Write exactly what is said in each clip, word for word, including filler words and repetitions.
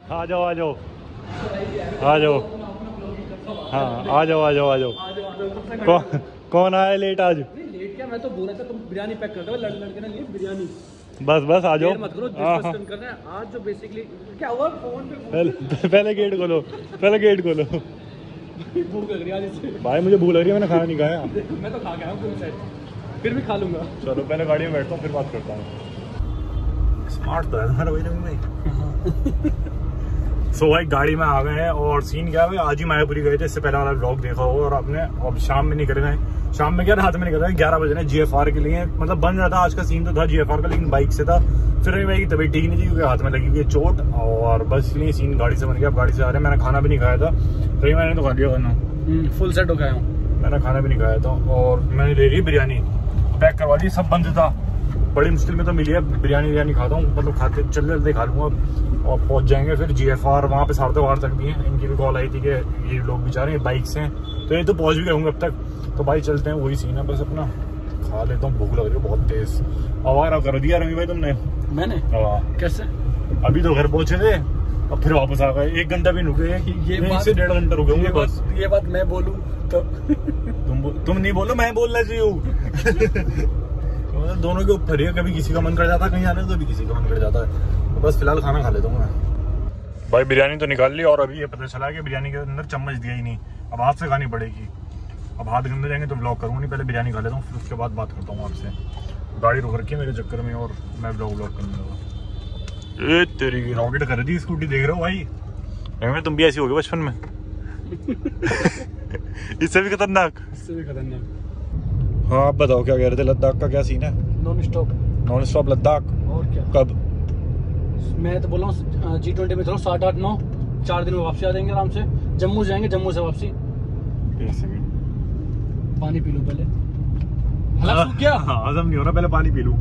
आ जाओ आ जाओ आ जाओ। हाँ आ जाओ आ जाओ आ जाओ। कौन कौन आया लेट आज? लेट क्या, मैं तो बोला था तुम बिरयानी पैक कर दो लड़के ने लिए बिरयानी। बस बस आ जाओ। मत करो, डिस्कस करना है आज जो बेसिकली क्या हुआ फोन पे। पहले पहले गेट खोलो, पहले गेट खोलो। भूख लग रही है आज इससे। भाई मुझे भूख लग रही है, मैंने खाना नहीं खाया। मैं तो खा गया हूँ, फिर भी खा लूंगा। चलो पहले गाड़ी में बैठता हूँ फिर बात करता हूँ। स्मार्ट तो है हमारा भाई रवि भाई। सो so, भाई गाड़ी में आ गए हैं और सीन क्या है, आज ही मायापुरी गए थे, इससे पहले वाला ब्लॉग देखा होगा। और आपने अब शाम में निकल गए, शाम में क्या रात में निकल गए, ग्यारह बजे जीएफआर के लिए। मतलब बन रहा था आज का सीन तो था जीएफआर का, लेकिन बाइक से था। फिर रवि भाई की तबीयत ठीक नहीं थी क्योंकि हाथ में लगी हुई है चोट, और बस इसलिए सीन गाड़ी से बन गया। अब गाड़ी से आ रहे हैं, मैंने खाना भी नहीं खाया था। रवि मैंने तो खा लिया खाना, फुल सेट हो गया हूँ। मैंने खाना भी नहीं खाया था और मैंने ले ली बिरयानी, पैक करवा ली। सब बंद था, बड़ी मुश्किल में तो मिली है। बिरयानी बिरयानी खाता हूँ, मतलब खाते चलते चलते खा लूँगा और पहुँच जाएंगे फिर जीएफआर। वहाँ पे साढ़े बारह तक भी हैं, इनकी भी कॉल आई थी कि ये लोग भी जा रहे हैं बाइक से, तो ये तो पहुँच भी गए होंगे अब तक। तो भाई चलते हैं, वही सीन है। बस अपना खा लेता हूँ, भूख लग रही है बहुत तेज। आवारा कर दिया रवि भाई तुमने। मैंने? हाँ। कैसे? अभी तो घर पहुँचे थे, अब फिर वापस आ गए। एक घंटा भी रुके, ये बात से डेढ़ घंटा रुके होंगे बस। ये बात मैं बोलूँ तो तुम तुम नहीं बोलो, मैं बोलना चाहिए। दोनों के ऊपर है, कभी किसी का मन कर जाता है कहीं जाने, तो कभी किसी का मन कर जाता है। तो बस फिलहाल खाना खा लेता हूँ मैं। भाई बिरयानी तो निकाल ली और अभी ये पता चला कि बिरयानी के अंदर चम्मच दिया ही नहीं। अब हाथ से खानी पड़ेगी। अब हाथ गंदे जाएंगे तो ब्लॉग करूँगा नहीं, पहले बिरयानी खा लेता हूँ, फिर उसके बाद बात करता हूँ आपसे। गाड़ी रुक रखी है मेरे चक्कर में और मैं ब्लॉग ब्लॉग करने लगा। ए तेरी रॉकेट कर दी स्कूटी, देख रहे हो भाई? मैं तुम भी ऐसी हो गए बचपन में। इससे भी खतरनाक, इससे भी खतरनाक। हाँ आप बताओ क्या कह रहे थे, लद्दाख का क्या सीन है? Non stop. Non stop Ladakh? और क्या? कब? मैं तो बोल रहा हूँ जी ट्वेंटी में चलो, सात आठ नौ चार दिन में वापसी आ जाएंगे आराम से। जम्मू जाएंगे, जम्मू से वापसी। एक सेकंड, पानी पी लूं पहले। हलक क्या? हाँ हजम नहीं हो रहा, पहले पानी पी लूं।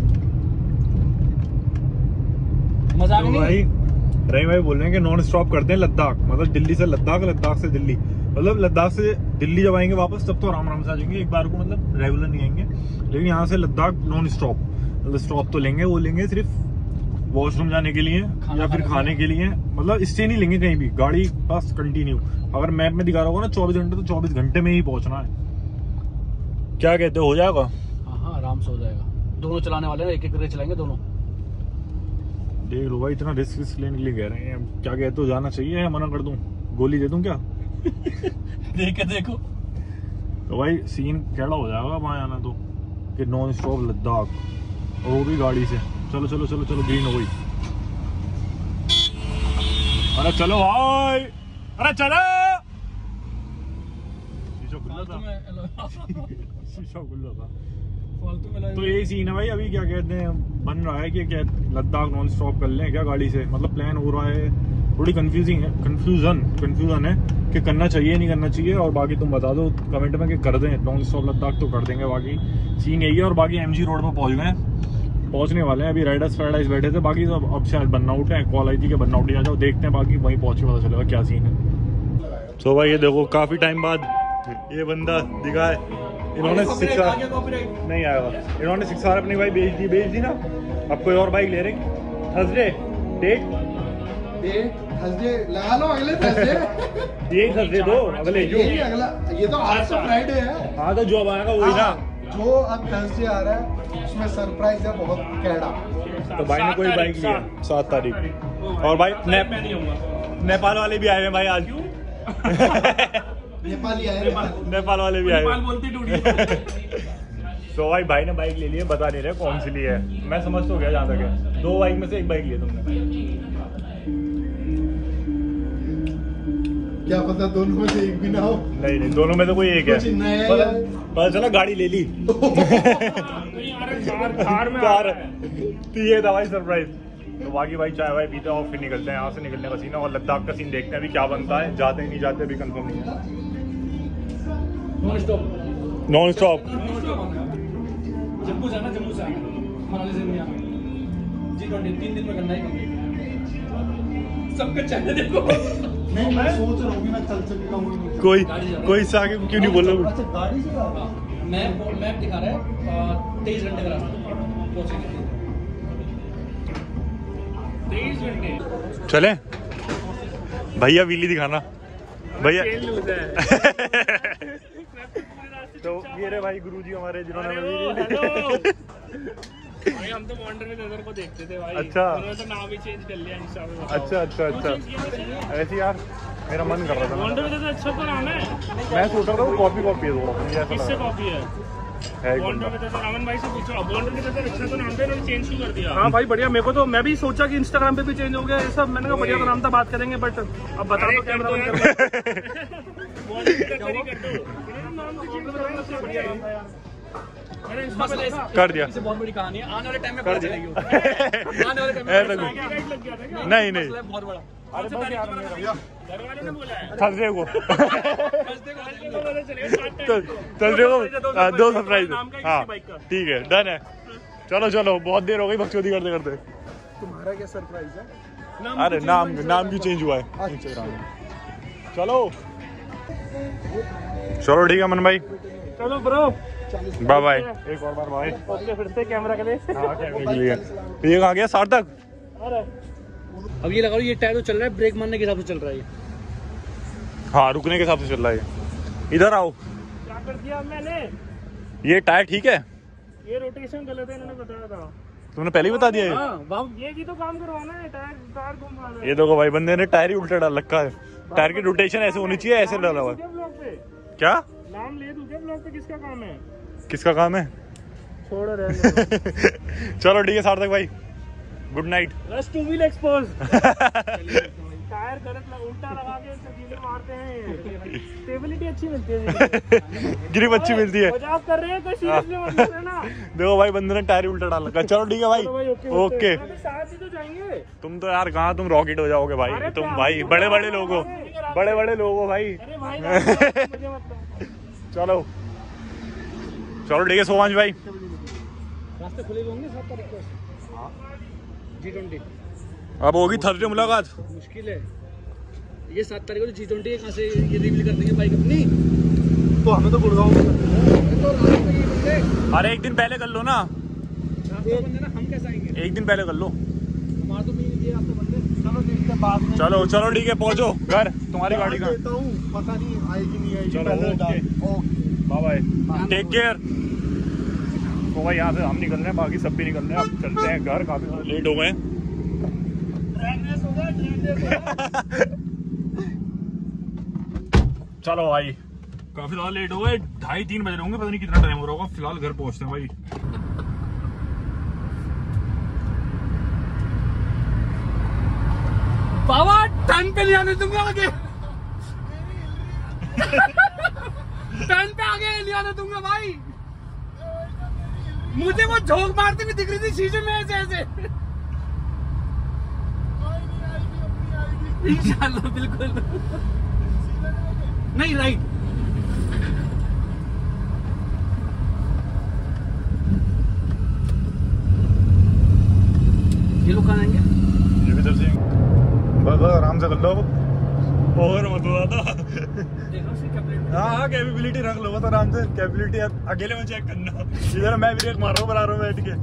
मजा आ गया भाई रही भाई बोल रहे हैं कि नॉन स्टॉप करते हैं लद्दाख, मतलब दिल्ली से लद्दाख, लद्दाख से दिल्ली। मतलब लद्दाख से दिल्ली जब आएंगे वापस तब तो आराम आराम से आ जाएंगे एक बार को, मतलब रेगुलर नहीं आएंगे। लेकिन यहाँ से लद्दाख नॉन स्टॉप, मतलब स्टॉप तो लेंगे, वो लेंगे सिर्फ वॉशरूम जाने के लिए या फिर खाने के लिए, मतलब स्टे नहीं लेंगे कहीं भी, गाड़ी बस कंटिन्यू। अगर मैप में दिखा रहा होगा ना चौबीस घंटे, तो चौबीस घंटे में ही पहुंचना है। क्या कहते हो, हो जाएगा? हाँ हाँ आराम से हो जाएगा। दोनों चलाने वाले हैं, एक एक करके चलाएंगे दोनों। देख लो भाई, इतना रिस्क रिस्क लेने के लिए कह रहे हैं। क्या कहते हो, जाना चाहिए या मना कर दूं, गोली दे दूं क्या? देख के देखो। तो भाई सीन कैड़ा हो जाएगा वहाँ आना तो, कि नॉन स्टॉप लद्दाख, और वो भी गाड़ी से। चलो चलो चलो चलो, ग्रीन हो गई। अरे चलो भाई, अरे चलो। शीशा खुला था, शीशा खुला था। तो यही सीन है भाई। अभी क्या कहते हैं, बन रहा है कि क्या लद्दाख नॉन स्टॉप कर लें क्या गाड़ी से, मतलब प्लान हो रहा है। थोड़ी कंफ्यूजिंग है, कंफ्यूजन कंफ्यूजन है कि करना चाहिए नहीं करना चाहिए। और बाकी तुम बता दो कमेंट में कि कर दें नॉन स्टॉप लद्दाख, तो कर देंगे। बाकी सीन यही है। और बाकी एमजी रोड पर पहुंच गए, पहुंचने वाले हैं। अभी राइडर्स पैराडाइज बैठे थे, बाकी तो अब शायद बन्नाउट है, कॉल आई थी कि बन्नाउट ही आ जाओ। देखते हैं बाकी वहीं पहुंच के पता चलेगा क्या सीन है। तो भाई ये देखो काफी टाइम बाद ये बंदा दिखा है। इन्होंने शिक्षा नहीं आया, इन्होंने शिक्षा अपनी भाई बेच दी बेच दी ना। अब कोई और बाइक ले रहे थर्सडे डेट डेट थर्सडे लगा लो, अगले थर्सडे। ये थर्सडे दो अगले, जो ये अगला, ये तो आज तो फ्राइडे है। हाँ तो जो अब आएगा वही ना, जो अब थर्सडे आ रहा है उसमें सरप्राइज है बहुत कैड़ा। तो भाई ने कोई बाइक लिया सात तारीख। और भाई नेपाल वाले भी आए हैं भाई आज। नेपाली आए, नेपाल वाले भी आए। तो भाई भाई ने बाइक ले ली है, बता नहीं रहे कौन सी ली है। मैं समझ तो गया जहाँ तक है, दो बाइक में से एक बाइक ली तुमने। क्या पता दोनों में से एक भी ना हो। नहीं नहीं, दोनों में तो कोई एक है। पता चला गाड़ी ले ली। कार तो ये था भाई सरप्राइज। तो बाकी भाई चाय वाय पीते हैं और फिर निकलते हैं यहाँ से। निकलने का सीन है और लद्दाख का सीन देखते हैं अभी क्या बनता है। जाते हैं नहीं जाते अभी कंफर्म नहीं है। Non stop non stop Jammu जाना, जम्मू से मनाली से नहीं आना। जी ट्वेंटी तीन दिन में करना है सबका चैनल देखो। नहीं मैं सोच रहा हूँ मैं चल सकता हूँ। कोई कोई से आगे क्यों नहीं बोल रहा? अच्छा गाड़ी से मैप मैप दिखा रहा है तेईस घंटे का रास्ता पहुंचेंगे। तेईस घंटे चले भैया व्हीली दिखाना भैया। तो ये रहे भाई गुरुजी हमारे जिन्होंने भाई हम तो वंडर विद अदर को देखते थे भाई। अच्छा उन्होंने तो नाम भी चेंज कर लिया इंस्टा पे। अच्छा अच्छा अच्छा ऐसे यार मेरा मन कर रहा था। वंडर विद अदर अच्छा तो नाम है। मैं सोच रहा था वो कॉपी कॉपी है थोड़ा। किससे कॉपी है? वंडर विद अदर अमन भाई से पूछो। अब वंडर विद अदर अच्छा तो नाम था, इन्होंने चेंज क्यों कर दिया? हां भाई बढ़िया। मेरे को तो मैं भी सोचा कि इंस्टाग्राम पे भी चेंज हो गया ये सब। मैंने कहा बढ़िया तो नाम था, बात करेंगे बट अब बता दो कैमरा बंद कर दो। वंडर विद अदर ही कर दो। नाम तो चेंज करना सबसे बढ़िया नाम था यार। कर दिया। बहुत बड़ी कहानी है, आने वाले टाइम में कर पता चलेगी। आने वाले टाइम में लग गया था क्या? नहीं नहीं बहुत बड़ा। अरे बस यार मेरा घर वाले ने बोला है थर्सडे को थर्सडे को पता चलेगा। थर्सडे को दो सरप्राइज। हाँ ठीक है डन है। चलो चलो बहुत देर हो गई बकचोदी करते करते। तुम्हारा क्या सरप्राइज है? अरे नाम नाम क्यों चेंज हुआ है इंस्टाग्राम में? चलो चलो ठीक है मन भाई। चलो ब्रो बाय बाय। एक और बार बाय। ओके फिर से कैमरा के लिए। हाँ कैमरे के लिए। ये कहाँ गया सार्थक? अब ये लगा लो ये टायर तो चल रहा है, ब्रेक मारने के हिसाब से चल रहा है। हाँ रुकने के हिसाब से चल रहा है। इधर आओ। क्या कर दिया मैंने? ये टायर ठीक है? ये रोटेशन गलत है, इन्होंने बताया था। तुमने पहले ही बता दिया है? हाँ, ये भी तो काम करवाना है, टायर टायर घुमाना है। ये देखो भाई बंदे ने टायर ही उल्टा डाल रखा है। टायर की रोटेशन ऐसे होनी चाहिए, ऐसे डाला हुआ है। क्या नाम ले दूं क्या ब्लॉग पे? किसका काम है? किसका काम है? छोड़ रहे चलो ठीक है सार्थक भाई गुड नाइट। बस टू व्हील एक्सपोज। टायर गलत उल्टा लगा के सीधे मारते हैं। स्टेबिलिटी अच्छी मिलती है, ग्रिप अच्छी मिलती है। मजाक कर रहे हैं तो सीरियसली मत लेना। देखो भाई बंदे ने टायर उल्टा डाल रखा है। चलो ठीक है भाई ओके। साथ ही तो जाएंगे। तुम तो यार कहाँ तुम रॉकेट हो जाओगे भाई। तुम भाई बड़े बड़े लोग हो, बड़े बड़े लोग हो भाई। चलो चलो ठीक है सोमांश भाई। रास्ते खुले होंगे सात तारीख को जी ट्वेंटी। अब होगी थर्सडे मुलाकात। मुश्किल है ये सात तारीख को जी ट्वेंटी कहाँ से ये रिवील कर देंगे बाइक अपनी। तो हमें तो गुड़गांव में अरे एक दिन पहले कर लो ना। हम कैसे आएंगे? एक दिन पहले कर लो। हमारा तो नहीं रास्ते बंदे। चलो देखते हैं बाद में। चलो चलो ठीक है पहुंचो घर। तुम्हारी गाड़ी का देता हूँ, पता नहीं आएगी नहीं आएगी। चलो, पहले ओके। डाल। Okay bye bye take care. तो भाई यहाँ से हम निकल रहे हैं, बाकी सब भी निकल रहे हैं। अब चलते हैं घर, काफी लेट हो गए हैं। चलो भाई काफी ज्यादा लेट हो गए, ढाई तीन बज रहे होंगे, पता नहीं कितना टाइम हो रहा होगा। फिलहाल घर पहुंचते हैं भाई। बाबा टर्न पे नहीं आने दूंगा आगे। टर्न पे आगे नहीं आने दूंगा भाई। मुझे वो झोंक मारती हुई दिख रही थी शीशे में ऐसे ऐसे। इंशाल्लाह बिल्कुल नहीं। राइट ये लोग कहाँ आएंगे? ये भी इधर से बस बस आराम से कर लो और मत हो था। हाँ हाँ कैपेबिलिटी रख लो बस आराम से। कैपेबिलिटी अकेले में चेक करना। इधर मैं ब्रेक मार रहा हूँ बना रहा हूँ बैठ के।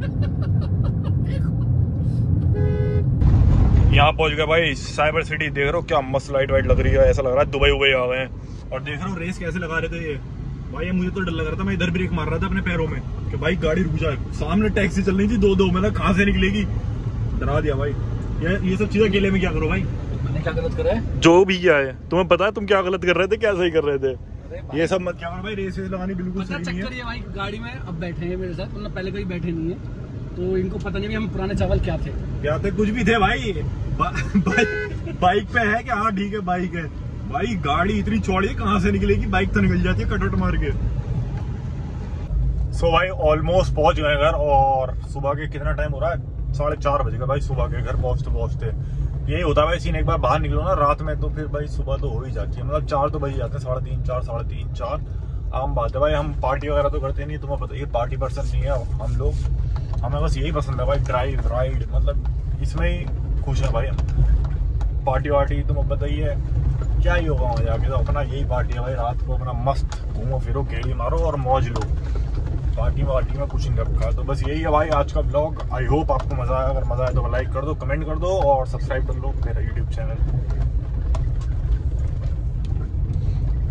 यहाँ पहुंच गए भाई साइबर सिटी। देख रहे हो क्या मस्त लाइट वाइट लग रही है, ऐसा लग रहा है दुबई उबई आ गए हैं। और देख रहा हूँ रेस कैसे लगा रहे थे ये भाई। मुझे तो डर लग रहा था, मैं इधर ब्रेक मार रहा था अपने पैरों में कि भाई गाड़ी रुक जाए। सामने टैक्सी चल रही थी दो दो, मतलब कहाँ से निकलेगी। डरा दिया भाई। ये ये सब चीजें अकेले में क्या करो भाई। मैंने क्या गलत करा है? जो भी किया है तुम्हें पता है तुम क्या गलत कर रहे थे क्या सही कर रहे थे। ये सब मत क्या करो भाई। रेस लगानी बिल्कुल सही नहीं है। भाई गाड़ी में अब बैठे हैं मेरे साथ, मतलब पहले कहीं बैठे नहीं है तो इनको पता नहीं हम पुराने चावल क्या थे। क्या थे? कुछ भी थे भाई। बा, बाइक बाइक पे है कि हाँ ठीक है बाइक है भाई। गाड़ी इतनी चौड़ी है कहाँ से निकलेगी, बाइक तो निकल जाती है कटवट मार के। सो so भाई ऑलमोस्ट पहुंच गए घर। और सुबह के कितना टाइम हो रहा है? साढ़े चार बजे का भाई सुबह के घर पहुंचते पहुंचते। यही होता है भाई सीन, एक बार बाहर निकलो ना रात में तो फिर भाई सुबह तो हो ही जाती है। मतलब चार तो बज जाते हैं, साढ़े तीन चार साढ़े तीन चार आम बात है भाई। हम पार्टी वगैरह तो करते नहीं, तुम्हें बताइए पार्टी पर्सन नहीं है हम लोग। हमें बस यही पसंद है भाई, ड्राइव राइड, मतलब इसमें ही खुश है भाई हम। पार्टी वार्टी तुम्हें बताइए क्या ही होगा वहाँ जाके। तो अपना यही पार्टी है भाई, रात को अपना मस्त घूमो फिरो, गेड़ी मारो और मौज लो। पार्टी वार्टी में कुछ नहीं रखा। तो बस यही है भाई आज का ब्लॉग। आई होप आपको मजा आया। अगर मजा आया तो लाइक कर दो, कमेंट कर दो और सब्सक्राइब कर लो मेरा यूट्यूब चैनल।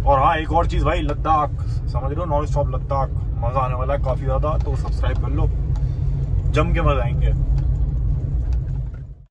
और हाँ एक और चीज भाई, लद्दाख समझ रहे हो, नॉन स्टॉप लद्दाख, मजा आने वाला है काफी ज्यादा, तो सब्सक्राइब कर लो, जम के मजा आएंगे।